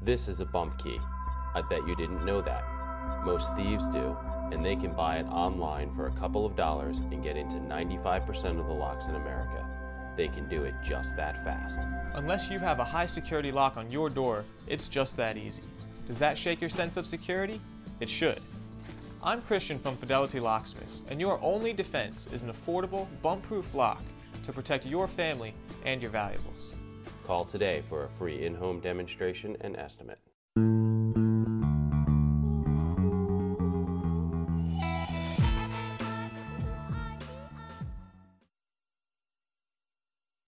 This is a bump key. I bet you didn't know that. Most thieves do, and they can buy it online for a couple of dollars and get into 95% of the locks in America. They can do it just that fast. Unless you have a high security lock on your door, it's just that easy. Does that shake your sense of security? It should. I'm Christian from Fidelity Locksmiths, and your only defense is an affordable, bump-proof lock to protect your family and your valuables. Call today for a free in-home demonstration and estimate.